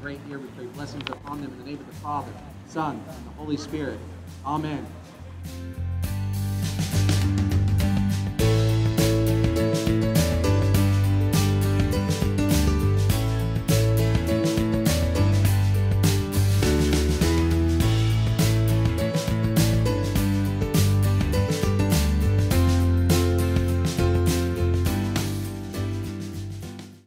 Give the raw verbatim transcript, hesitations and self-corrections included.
great year. We pray blessings upon them in the name of the Father, Son, and the Holy Spirit. Amen.